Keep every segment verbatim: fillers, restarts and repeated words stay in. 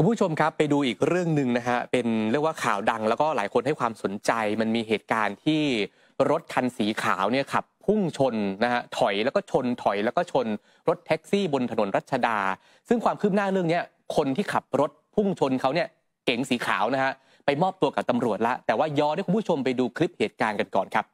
คุณผู้ชมครับไปดูอีกเรื่องหนึ่งนะฮะเป็นเรียกว่าข่าวดังแล้วก็หลายคนให้ความสนใจมันมีเหตุการณ์ที่รถคันสีขาวเนี่ยขับพุ่งชนนะฮะถอยแล้วก็ชนถอยแล้วก็ชนรถแท็กซี่บนถนนรัชดาซึ่งความคืบหน้าเรื่องนี้คนที่ขับรถพุ่งชนเขาเนี่ยเก๋งสีขาวนะฮะไปมอบตัวกับตำรวจละแต่ว่าย้อนให้คุณผู้ชมไปดูคลิปเหตุการณ์กันก่อนครับ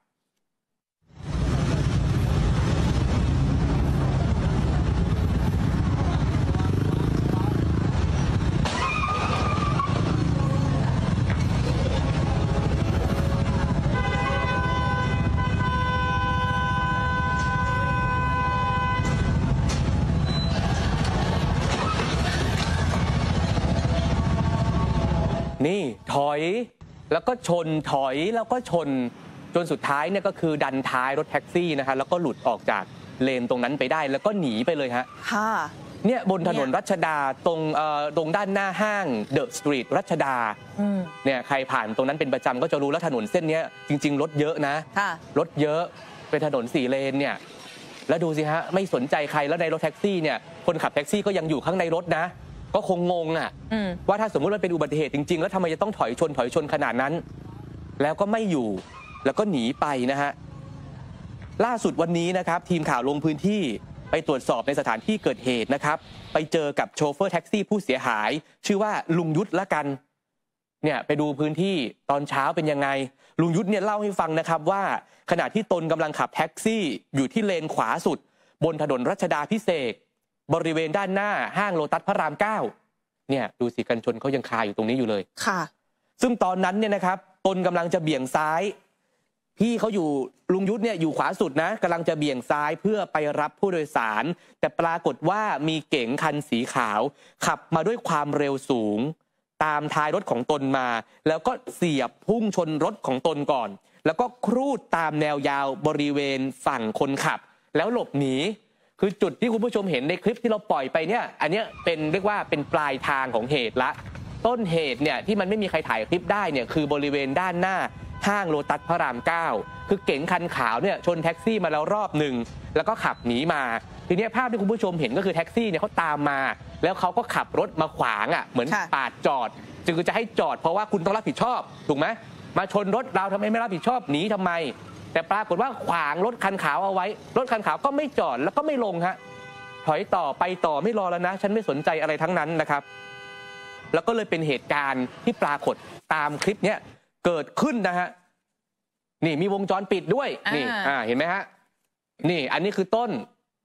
นี่ถอยแล้วก็ชนถอยแล้วก็ชนจนสุดท้ายเนี่ยก็คือดันท้ายรถแท็กซี่นะฮะแล้วก็หลุดออกจากเลนตรงนั้นไปได้แล้วก็หนีไปเลยฮะค่ะเนี่ยบนถนนรัชดาตรงเอ่อตรงด้านหน้าห้างเดอะสตรีทรัชดาเนี่ยใครผ่านตรงนั้นเป็นประจำก็จะรู้แล้วถนนเส้นนี้จริงๆรถเยอะนะรถเยอะเป็นถนนสี่เลนเนี่ยแล้วดูสิฮะไม่สนใจใครแล้วในรถแท็กซี่เนี่ยคนขับแท็กซี่ก็ยังอยู่ข้างในรถนะก็คงงงอ่ะว่าถ้าสมมุติมันเป็นอุบัติเหตุจริงๆแล้วทำไมจะต้องถอยชนถอยชนขนาดนั้นแล้วก็ไม่อยู่แล้วก็หนีไปนะฮะล่าสุดวันนี้นะครับทีมข่าวลงพื้นที่ไปตรวจสอบในสถานที่เกิดเหตุนะครับไปเจอกับโชเฟอร์แท็กซี่ผู้เสียหายชื่อว่าลุงยุทธละกันเนี่ยไปดูพื้นที่ตอนเช้าเป็นยังไงลุงยุทธเนี่ยเล่าให้ฟังนะครับว่าขณะที่ตนกำลังขับแท็กซี่อยู่ที่เลนขวาสุดบนถนนรัชดาภิเษกบริเวณด้านหน้าห้างโลตัสพระรามเก้าเนี่ยดูสิกันชนเขายังคาอยู่ตรงนี้อยู่เลยค่ะซึ่งตอนนั้นเนี่ยนะครับตนกำลังจะเบี่ยงซ้ายพี่เขาอยู่ลุงยุทธเนี่ยอยู่ขวาสุดนะกำลังจะเบี่ยงซ้ายเพื่อไปรับผู้โดยสารแต่ปรากฏว่ามีเก๋งคันสีขาวขับมาด้วยความเร็วสูงตามท้ายรถของตนมาแล้วก็เสียบพุ่งชนรถของตนก่อนแล้วก็ครูดตามแนวยาวบริเวณฝั่งคนขับแล้วหลบหนีคือจุดที่คุณผู้ชมเห็นในคลิปที่เราปล่อยไปเนี่ยอันนี้เป็นเรียกว่าเป็นปลายทางของเหตุละต้นเหตุเนี่ยที่มันไม่มีใครถ่ายคลิปได้เนี่ยคือบริเวณด้านหน้าห้างโลตัสพระรามเก้าคือเก๋งคันขาวเนี่ยชนแท็กซี่มาแล้วรอบหนึ่งแล้วก็ขับหนีมาทีนี้ภาพที่คุณผู้ชมเห็นก็คือแท็กซี่เนี่ยเขาตามมาแล้วเขาก็ขับรถมาขวางอ่ะเหมือนปาดจอดจึงจะให้จอดเพราะว่าคุณต้องรับผิดชอบถูกไหมมาชนรถเราทำไมไม่รับผิดชอบหนีทำไมแต่ปรากฏว่าขวางรถคันขาวเอาไว้รถคันขาวก็ไม่จอดแล้วก็ไม่ลงฮะถอยต่อไปต่อไม่รอแล้วนะฉันไม่สนใจอะไรทั้งนั้นนะครับแล้วก็เลยเป็นเหตุการณ์ที่ปรากฏตามคลิปนี้เกิดขึ้นนะฮะนี่มีวงจรปิดด้วยนี่อ่าเห็นไหมฮะนี่อันนี้คือต้น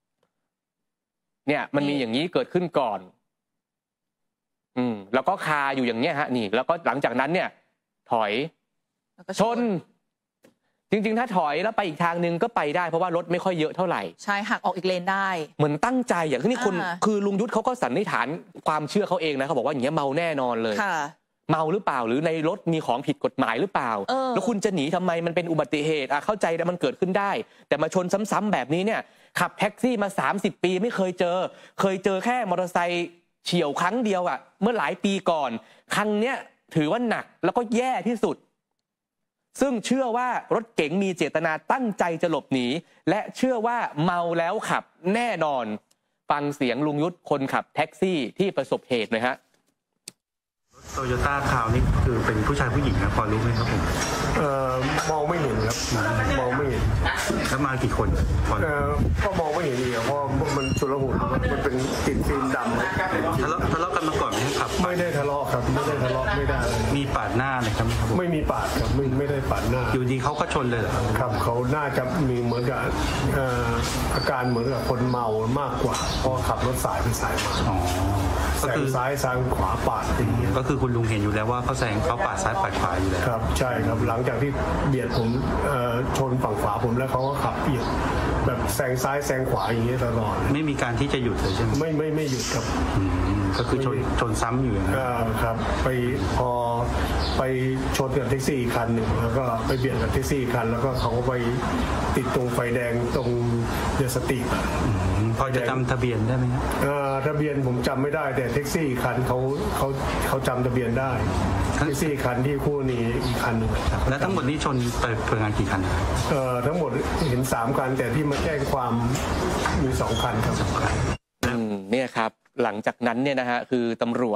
เนี่ยมันมีอย่างนี้เกิดขึ้นก่อนอืมแล้วก็คาอยู่อย่างเนี้ยฮะนี่แล้วก็หลังจากนั้นเนี่ยถอยชนจริงๆถ้าถอยแล้วไปอีกทางนึงก็ไปได้เพราะว่ารถไม่ค่อยเยอะเท่าไหร่ใช่หักออกอีกเลนได้เหมือนตั้งใจอย่างที่คุณคือลุงยุทธเขาก็สันนิษฐานความเชื่อเขาเองนะเขาบอกว่าอย่างเงี้ยเมาแน่นอนเลยเมาหรือเปล่าหรือในรถมีของผิดกฎหมายหรือเปล่าแล้วคุณจะหนีทำไมมันเป็นอุบัติเหตุอ่ะเข้าใจแต่มันเกิดขึ้นได้แต่มาชนซ้ำๆแบบนี้เนี่ยขับแท็กซี่มาสามสิบปีไม่เคยเจอเคยเจอแค่มอเตอร์ไซค์เฉี่ยวครั้งเดียวอ่ะเมื่อหลายปีก่อนครั้งเนี้ยถือว่าหนักแล้วก็แย่ที่สุดซึ่งเชื่อว่ารถเก๋งมีเจตนาตั้งใจจะหลบหนีและเชื่อว่าเมาแล้วขับแน่นอนฟังเสียงลุงยุทธคนขับแท็กซี่ที่ประสบเหตุหน่อยฮะโตโยต้าคาวนี่คือเป็นผู้ชายผู้หญิงนะพอรู้ไหมครับผมเอ่อมองไม่เห็นครับมองไม่เห็นแล้วมากี่คนเอ่อก็มองไม่เห็นอีกเพราะมันชุลมุนมันเป็นติดฟิล์มดำทะเลาะทะเลาะกันมาก่อนไหมครับไม่ได้ทะเลาะครับไม่ได้ทะเลาะไม่ได้มีปาดหน้าเลยครับไม่มีปาดครับไม่ไม่ได้ปาดหน้าอยู่ดีเขาก็ชนเลยเหรอครับเขาน่าจะมีเหมือนกับอาการเหมือนกับคนเมามากกว่าเพราะขับรถสายไปสายมาแซงซ้ายแซงขวาปาดอย่างเงี้ยก็คือคุณลุงเห็นอยู่แล้วว่าเขาแซงเขาปาดซ้ายปาดขวาอยู่แล้วครับใช่ครับหลังจากที่เบียดผมชนฝั่งขวาผมแล้วเขาก็ขับเบียดแบบแซงซ้ายแซงขวาอย่างเงี้ยตลอดไม่มีการที่จะหยุดเลยใช่ไหมไม่ไม่ไม่หยุดครับก็คือชนชนซ้ำอยู่นะครับไปพอไปชนกับแท็กซี่คันหนึ่งแล้วก็ไปเบียดกับแท็กซี่คันแล้วก็เขาก็ไปติดตรงไฟแดงตรงเดอะสตรีทพอจะจำทะเบียนได้ไหมครับทะเบียนผมจำไม่ได้แต่แท็กซี่คันเขาเขาเขาจำทะเบียนได้แท็กซี่คันที่คู่นี้อีกคันหนึ่งแล้วทั้งหมดนี้ชนไปเพื่องานกี่คันเอ่อทั้งหมดเห็นสามคันแต่ที่มาแจ้งความมีสองคันครับเนี่ยครับหลังจากนั้นเนี่ยนะฮะคือตำรวจ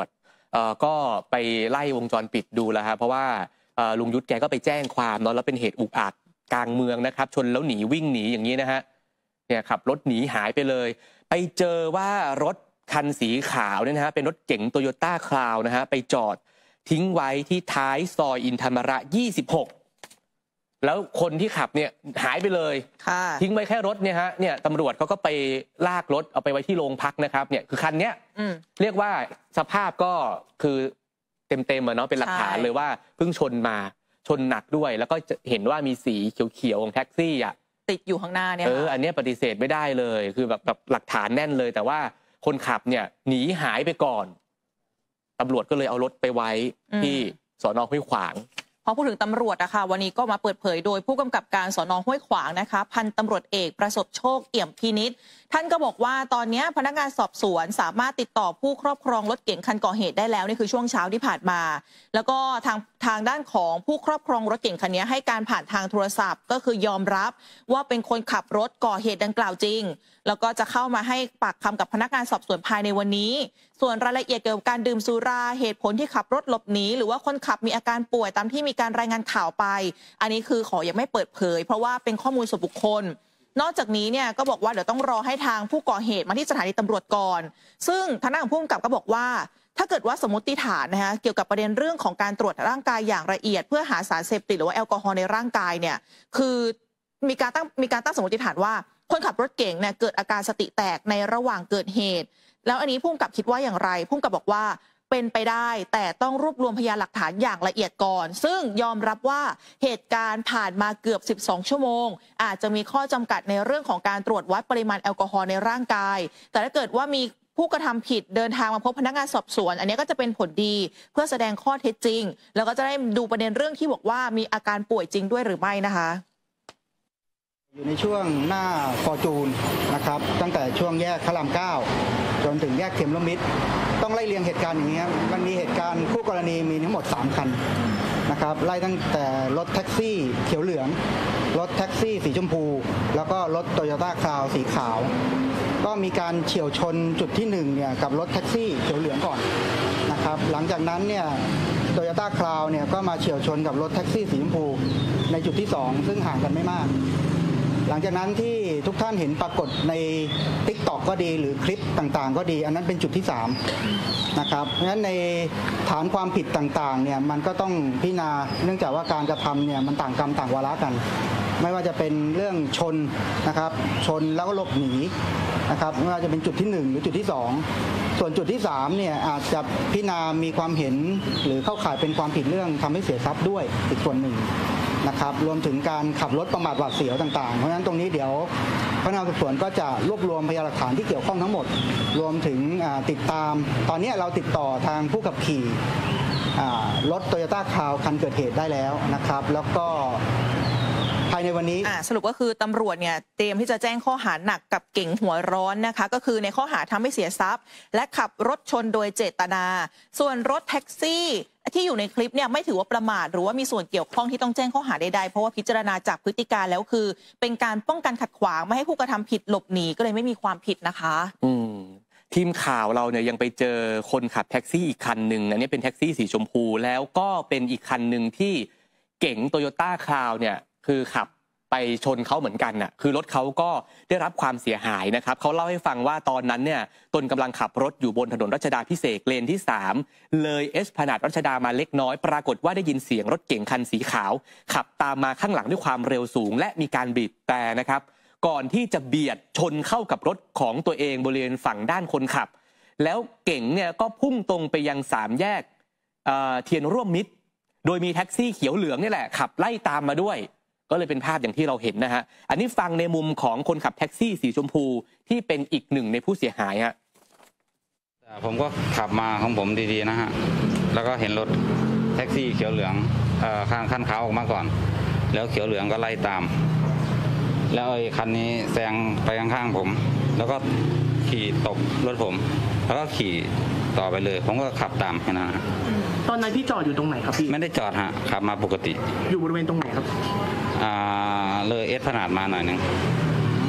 เอ่อก็ไปไล่วงจรปิดดูแล้วครับเพราะว่าเอ่อลุงยุทธแกก็ไปแจ้งความเนาะแล้วเป็นเหตุอุกอาจกลางเมืองนะครับชนแล้วหนีวิ่งหนีอย่างนี้นะฮะเนี่ยขับรถหนีหายไปเลยไปเจอว่ารถคันสีขาวเนี่ยนะฮะเป็นรถเก๋งโตโยต้าคราวนะฮะไปจอดทิ้งไว้ที่ท้ายซอยอินธรรมระยี่สิบหกแล้วคนที่ขับเนี่ยหายไปเลยทิ้งไว้แค่รถเนี่ยฮะเนี่ยตำรวจเขาก็ไปลากรถเอาไปไว้ที่โรงพักนะครับเนี่ยคือคันเนี้ยเรียกว่าสภาพก็คือเต็มๆอะเนาะเป็นหลักฐานเลยว่าเพิ่งชนมาชนหนักด้วยแล้วก็จะเห็นว่ามีสีเขียวๆของแท็กซี่อ่ะติดอยู่ข้างหน้าเนี่ยเอออันนี้ปฏิเสธไม่ได้เลยคือแบบแบบหลักฐานแน่นเลยแต่ว่าคนขับเนี่ยหนีหายไปก่อนตำรวจก็เลยเอารถไปไว้ที่สน.ห้วยขวางพอพูดถึงตำรวจนะคะวันนี้ก็มาเปิดเผยโดยผู้กำกับการสน.ห้วยขวางนะคะพันตำรวจเอกประสบโชคเอี่ยมพินิจท่านก็บอกว่าตอนนี้พนักงานสอบสวนสามารถติดต่อผู้ครอบครองรถเก๋งคันก่อเหตุได้แล้วนี่คือช่วงเช้าที่ผ่านมาแล้วก็ทางทางด้านของผู้ครอบครองรถเก๋งคันนี้ให้การผ่านทางโทรศัพท์ก็คือยอมรับว่าเป็นคนขับรถก่อเหตุดังกล่าวจริงแล้วก็จะเข้ามาให้ปากคำกับพนักงานสอบสวนภายในวันนี้ส่วนรายละเอียดเกี่ยวกับการดื่มสุราเหตุผลที่ขับรถหลบหนีหรือว่าคนขับมีอาการป่วยตามที่มีการรายงานข่าวไปอันนี้คือขอยังไม่เปิดเผยเพราะว่าเป็นข้อมูลส่วนบุคคลนอกจากนี้เนี่ยก็บอกว่าเดี๋ยวต้องรอให้ทางผู้ก่อเหตุมาที่สถานีตำรวจก่อนซึ่งทางด้านของผู้กำกับก็บอกว่าถ้าเกิดว่าสมมติฐานนะคะเกี่ยวกับประเด็นเรื่องของการตรวจร่างกายอย่างละเอียดเพื่อหาสารเสพติดหรือว่าแอลกอฮอล์ในร่างกายเนี่ยคือมีการตั้งมีการตั้งสมมติฐานว่าคนขับรถเก๋งเนี่ยเกิดอาการสติแตกในระหว่างเกิดเหตุแล้วอันนี้ผู้กำกับคิดว่าอย่างไรผู้กำกับบอกว่าเป็นไปได้แต่ต้องรวบรวมพยานหลักฐานอย่างละเอียดก่อนซึ่งยอมรับว่าเหตุการณ์ผ่านมาเกือบสิบสองชั่วโมงอาจจะมีข้อจำกัดในเรื่องของการตรวจวัดปริมาณแอลกอฮอล์ในร่างกายแต่ถ้าเกิดว่ามีผู้กระทำผิดเดินทางมาพบพนักงานสอบสวนอันนี้ก็จะเป็นผลดีเพื่อแสดงข้อเท็จจริงแล้วก็จะได้ดูประเด็นเรื่องที่บอกว่ามีอาการป่วยจริงด้วยหรือไม่นะคะอยู่ในช่วงหน้าฟอร์จูนนะครับตั้งแต่ช่วงแยกพระรามเก้าจนถึงแยกเขมรมิตรต้องไล่เรียงเหตุการณ์อย่างนี้มันมีเหตุการณ์คู่กรณีมีทั้งหมดสามคันนะครับไล่ตั้งแต่รถแท็กซี่เขียวเหลืองรถแท็กซี่สีชมพูแล้วก็รถโตโยต้าคราวสีขาวก็มีการเฉี่ยวชนจุดที่หนึ่งเนี่ยกับรถแท็กซี่เขียวเหลืองก่อนนะครับหลังจากนั้นเนี่ยโตโยต้าคราวเนี่ยก็มาเฉี่ยวชนกับรถแท็กซี่สีชมพูในจุดที่สองซึ่งห่างกันไม่มากหลังจากนั้นที่ทุกท่านเห็นปรากฏใน ติ๊กต็อก ก็ดีหรือคลิปต่างๆก็ดีอันนั้นเป็นจุดที่สามนะครับเพราะฉะนั้นในฐานความผิดต่างๆเนี่ยมันก็ต้องพิจารณาเนื่องจากว่าการกระทำเนี่ยมันต่างกรรมต่างวาระกันไม่ว่าจะเป็นเรื่องชนนะครับชนแล้วก็หลบหนีนะครับไม่ว่าจะเป็นจุดที่หนึ่งหรือจุดที่สองส่วนจุดที่สามเนี่ยอาจจะพิจารณามีความเห็นหรือเข้าข่ายเป็นความผิดเรื่องทำให้เสียทรัพย์ด้วยอีกส่วนหนึ่งนะครับรวมถึงการขับรถประมาทหวาดเสียวต่างๆเพราะฉะนั้นตรงนี้เดี๋ยวพนักงานสอบสวนก็จะรวบรวมพยานหลักฐานที่เกี่ยวข้องทั้งหมดรวมถึงติดตามตอนนี้เราติดต่อทางผู้ขับขี่รถโตโยต้าคราวคันเกิดเหตุได้แล้วนะครับแล้วก็ภายในวันนี้สรุปก็คือตำรวจเนี่ยเตรียมที่จะแจ้งข้อหาหนักกับเก๋งหัวร้อนนะคะก็คือในข้อหาทำให้เสียทรัพย์และขับรถชนโดยเจตนาส่วนรถแท็กซี่ที่อยู่ในคลิปเนี่ยไม่ถือว่าประมาทหรือว่ามีส่วนเกี่ยวข้องที่ต้องแจ้งข้อหาใดๆเพราะว่าพิจารณาจากพฤติการแล้วคือเป็นการป้องกันขัดขวางไม่ให้ผู้กระทำผิดหลบหนีก็เลยไม่มีความผิดนะคะอืมทีมข่าวเราเนี่ยยังไปเจอคนขับแท็กซี่อีกคันหนึ่งอันนี้เป็นแท็กซี่สีชมพูแล้วก็เป็นอีกคันหนึ่งที่เก๋งโตโยต้าคราวเนี่ยคือขับไปชนเขาเหมือนกันน่ะคือรถเขาก็ได้รับความเสียหายนะครับเขาเล่าให้ฟังว่าตอนนั้นเนี่ยตนกำลังขับรถอยู่บนถนนรัชดาภิเษกเลนที่สามเลยเอสพลานาดรัชดามาเล็กน้อยปรากฏว่าได้ยินเสียงรถเก๋งคันสีขาวขับตามมาข้างหลังด้วยความเร็วสูงและมีการบีบแตรนะครับก่อนที่จะเบียดชนเข้ากับรถของตัวเองบริเวณฝั่งด้านคนขับแล้วเก๋งเนี่ยก็พุ่งตรงไปยังสามแยกเอ่อเทียนร่วมมิตรโดยมีแท็กซี่เขียวเหลืองนี่แหละขับไล่ตามมาด้วยก็เลยเป็นภาพอย่างที่เราเห็นนะฮะอันนี้ฟังในมุมของคนขับแท็กซี่สีชมพูที่เป็นอีกหนึ่งในผู้เสียหายฮะผมก็ขับมาของผมดีๆนะฮะแล้วก็เห็นรถแท็กซี่เขียวเหลืองข้างขั้นขาวออกมาก่อนแล้วเขียวเหลืองก็ไล่ตามแล้วไอ้คันนี้แซงไปข้างๆผมแล้วก็ขี่ตกรถผมแล้วก็ขี่ต่อไปเลยผมก็ขับตามแค่นั้นฮะตอนนั้นพี่จอดอยู่ตรงไหนครับพี่ไม่ได้จอดฮะขับมาปกติอยู่บริเวณตรงไหนครับอ่าเลยเอสพนาดมาหน่อยนึง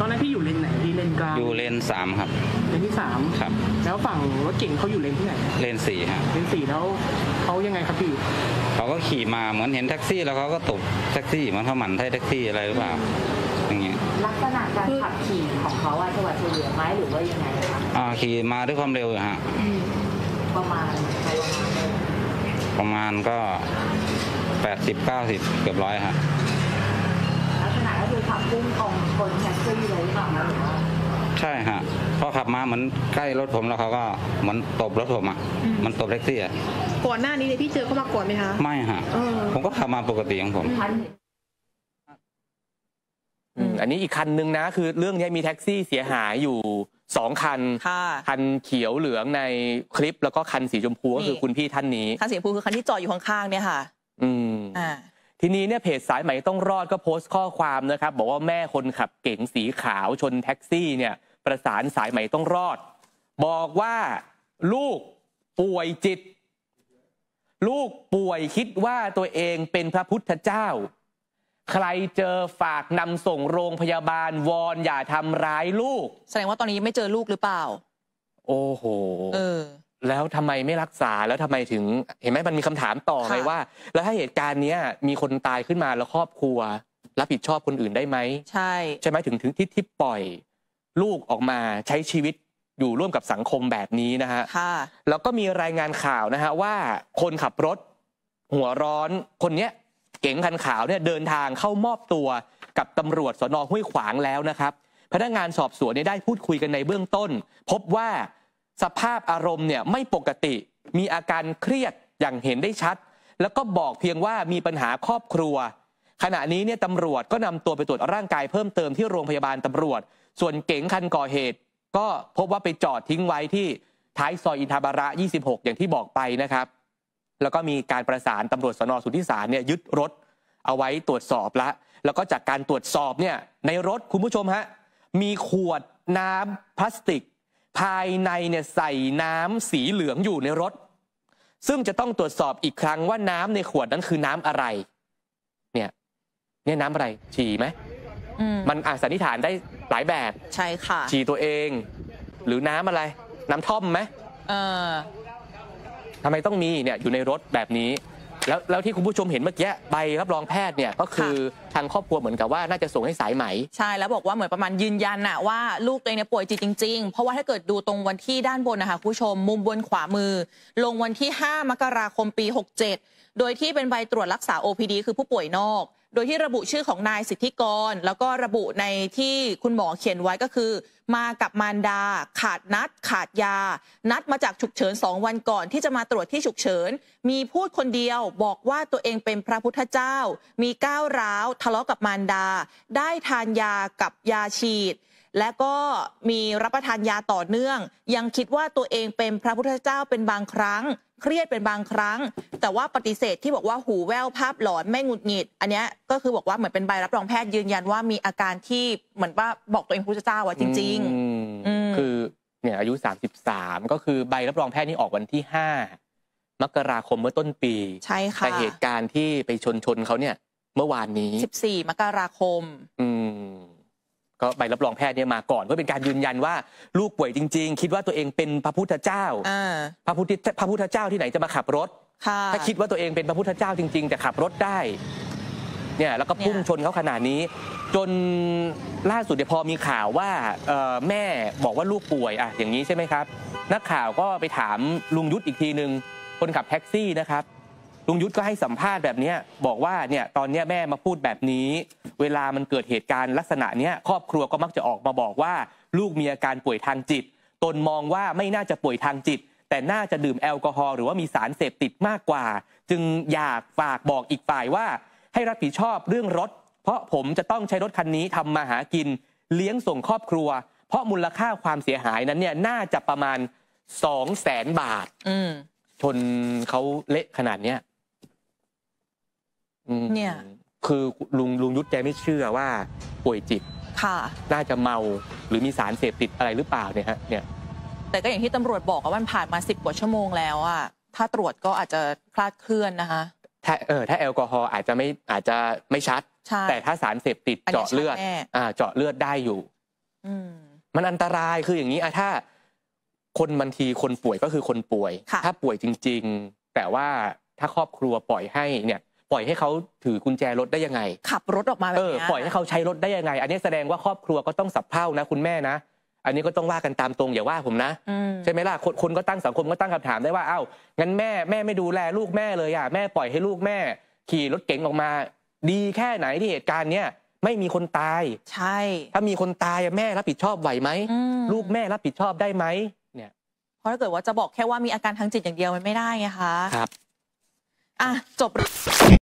ตอนนั้นพี่อยู่เลนไหนพี่เลนกลางอยู่เลนสามครับเลนที่สามครับแล้วฝั่งรถเก่งเขาอยู่เลนที่ไหนเลนสี่ครับเลนสี่แล้วเขายังไงครับพี่เขาก็ขี่มาเหมือนเห็นแท็กซี่แล้วเขาก็ตบแท็กซี่เหมือนเขาหมั่นไส้แท็กซี่อะไรหรือเปล่าอย่างเงี้ยลักษณะการขับขี่ของเขาอะจังหวะเฉลี่ยไหมหรือว่ายังไงคะอ่าขี่มาด้วยความเร็วฮะประมาณประมาณก็แปดสิบเก้าสิบเกือบร้อยฮะลักษณะก็คือขับพุ่งตรงคนแท็กซี่เลยหรือเปล่าหรือว่าใช่ฮะพอขับมาเหมือนใกล้รถผมแล้วเขาก็เหมือนตบรถผมอ่ะมันตบแท็กซี่อ่ะก่อนหน้านี้เนี่ยพี่เจอเขามาก่อนไหมคะไม่ฮะผมก็ขับมาปกติของผมอันนี้อีกคันนึงนะคือเรื่องนี้มีแท็กซี่เสียหายอยู่สองคันคันเขียวเหลืองในคลิปแล้วก็คันสีชมพูก็คือคุณพี่ท่านนี้คันสีชมพูคือคันที่จอดอยู่ข้างๆเนี่ยค่ะอืมอ่าทีนี้เนี่ยเพจสายไหมต้องรอดก็โพสต์ข้อความนะครับบอกว่าแม่คนขับเก๋งสีขาวชนแท็กซี่เนี่ยประสานสายไหมต้องรอดบอกว่าลูกป่วยจิตลูกป่วยคิดว่าตัวเองเป็นพระพุทธเจ้าใครเจอฝากนำส่งโรงพยาบาลวอนอย่าทำร้ายลูกแสดงว่าตอนนี้ไม่เจอลูกหรือเปล่าโอ้โหเออแล้วทำไมไม่รักษาแล้วทำไมถึงเห็นไหมมันมีคำถามต่อไงว่าแล้วถ้าเหตุการณ์นี้มีคนตายขึ้นมาแล้วครอบครัวรับผิดชอบคนอื่นได้ไหมใช่ใช่ไหมถึงถึงที่ที่ปล่อยลูกออกมาใช้ชีวิตอยู่ร่วมกับสังคมแบบนี้นะฮะแล้วก็มีรายงานข่าวนะฮะว่าคนขับรถหัวร้อนคนเนี้ยเก๋งคันขาวเนี่ยเดินทางเข้ามอบตัวกับตำรวจสน.ห้วยขวางแล้วนะครับพนักงานสอบสวนได้พูดคุยกันในเบื้องต้นพบว่าสภาพอารมณ์เนี่ยไม่ปกติมีอาการเครียดอย่างเห็นได้ชัดแล้วก็บอกเพียงว่ามีปัญหาครอบครัวขณะนี้เนี่ยตำรวจก็นำตัวไปตรวจร่างกายเพิ่มเติมที่โรงพยาบาลตำรวจส่วนเก๋งคันก่อเหตุก็พบว่าไปจอดทิ้งไว้ที่ท้ายซอยอินทบาระยี่สิบหกอย่างที่บอกไปนะครับแล้วก็มีการประสานตำรวจสน.สุทธิสารเนี่ยยึดรถเอาไว้ตรวจสอบแล้วแล้วก็จากการตรวจสอบเนี่ยในรถคุณผู้ชมฮะมีขวดน้ำพลาสติกภายในเนี่ยใส่น้ำสีเหลืองอยู่ในรถซึ่งจะต้องตรวจสอบอีกครั้งว่าน้ำในขวดนั้นคือน้ำอะไรเนี่ยเนี่ยน้ำอะไรฉี่ไหมมันอาจสันนิษฐานได้หลายแบบใช่ค่ะฉี่ตัวเองหรือน้ำอะไรน้ำท่อมไหมเออทำไมต้องมีเนี่ยอยู่ในรถแบบนี้แล้วแล้วที่คุณผู้ชมเห็นเมื่อกี้ใบรับรองแพทย์เนี่ยก็คือทางครอบครัวเหมือนกับว่าน่าจะส่งให้สายไหมใช่แล้วบอกว่าเหมือนประมาณยืนยันน่ะว่าลูกตัวเองเนี่ยป่วยจิตจริงๆเพราะว่าถ้าเกิดดูตรงวันที่ด้านบนนะคะคุณผู้ชมมุมบนขวามือลงวันที่ห้ามกราคมปีหกเจ็ดโดยที่เป็นใบตรวจรักษา โอ พี ดี คือผู้ป่วยนอกโดยที่ระบุชื่อของนายสิทธิกรแล้วก็ระบุในที่คุณหมอเขียนไว้ก็คือมากับมารดาขาดนัดขาดยานัดมาจากฉุกเฉินสองวันก่อนที่จะมาตรวจที่ฉุกเฉินมีพูดคนเดียวบอกว่าตัวเองเป็นพระพุทธเจ้ามีก้าวร้าวทะเลาะกับมารดาได้ทานยากับยาฉีดและก็มีรับประทานยาต่อเนื่องยังคิดว่าตัวเองเป็นพระพุทธเจ้าเป็นบางครั้งเครียดเป็นบางครั้งแต่ว่าปฏิเสธที่บอกว่าหูแว่วภาพหลอนไม่หงุดหงิดอันนี้ก็คือบอกว่าเหมือนเป็นใบรับรองแพทย์ยืนยันว่ามีอาการที่เหมือนว่าบอกตัวเองพระพุทธเจ้าว่าจริงๆคือเนี่ยอายุสามสิบสามก็คือใบรับรองแพทย์นี่ออกวันที่ห้ามกราคมเมื่อต้นปีใช่ค่ะแต่เหตุการณ์ที่ไปชนชนเขาเนี่ยเมื่อวานนี้สิบสี่มกราคมอืมก็ใบรับรองแพทย์เนี่ยมาก่อนเพื่อเป็นการยืนยันว่าลูกป่วยจริงๆคิดว่าตัวเองเป็นพระพุทธเจ้าพระพุทธพระพุทธเจ้าที่ไหนจะมาขับรถถ้าคิดว่าตัวเองเป็นพระพุทธเจ้าจริงๆแต่ขับรถได้เนี่ยแล้วก็พุ่งชนเขาขนาดนี้จนล่าสุดเนี่ยพอมีข่าวว่าแม่บอกว่าลูกป่วยอ่ะอย่างนี้ใช่ไหมครับนักข่าวก็ไปถามลุงยุทธอีกทีนึงคนขับแท็กซี่นะครับลุงยุทธก็ให้สัมภาษณ์แบบนี้บอกว่าเนี่ยตอนนี้แม่มาพูดแบบนี้เวลามันเกิดเหตุการณ์ลักษณะนี้ครอบครัวก็มักจะออกมาบอกว่าลูกมีอาการป่วยทางจิตตนมองว่าไม่น่าจะป่วยทางจิตแต่น่าจะดื่มแอลกอฮอล์หรือว่ามีสารเสพติดมากกว่าจึงอยากฝากบอกอีกฝ่ายว่าให้รับผิดชอบเรื่องรถเพราะผมจะต้องใช้รถคันนี้ทำมาหากินเลี้ยงส่งครอบครัวเพราะมูลค่าความเสียหายนั้นเนี่ยน่าจะประมาณสองแสนบาทชนเขาเละขนาดเนี้ยเนี่ยคือลุงลุงยุทธแกไม่เชื่อว่าป่วยจิตค่ะน่าจะเมาหรือมีสารเสพติดอะไรหรือเปล่าเนี่ยฮะเนี่ยแต่ก็อย่างที่ตำรวจบอกว่ามันผ่านมาสิบกว่าชั่วโมงแล้วอะถ้าตรวจก็อาจจะคลาดเคลื่อนนะคะถ้าเออถ้าแอลกอฮอล์อาจจะไม่อาจจะไม่ชัดแต่ถ้าสารเสพติดเจาะเลือดอ่าเจาะเลือดได้อยู่อืมมันอันตรายคืออย่างนี้อะถ้าคนบางทีคนป่วยก็คือคนป่วย ถ้าป่วยจริงๆแต่ว่าถ้าครอบครัวปล่อยให้เนี่ยปล่อยให้เขาถือกุญแจรถได้ยังไงขับรถออกมาแบบนี้ปล่อยให้เขาใช้รถได้ยังไงอันนี้แสดงว่าครอบครัวก็ต้องสับเพร่านะคุณแม่นะอันนี้ก็ต้องว่ากันตามตรงอย่าว่าผมนะใช่ไหมล่ะคนคนก็ตั้งสังคมก็ตั้งคำถามได้ว่าอ้าวงั้นแม่แม่ไม่ดูแลลูกแม่เลยอ่ะแม่ปล่อยให้ลูกแม่ขี่รถเก๋งออกมาดีแค่ไหนที่เหตุการณ์เนี้ยไม่มีคนตายใช่ถ้ามีคนตายแม่รับผิดชอบไหวไหมลูกแม่รับผิดชอบได้ไหมเนี่ยเพราะถ้าเกิดว่าจะบอกแค่ว่ามีอาการทางจิตอย่างเดียวมันไม่ได้ไงคะครับอ่ะจบ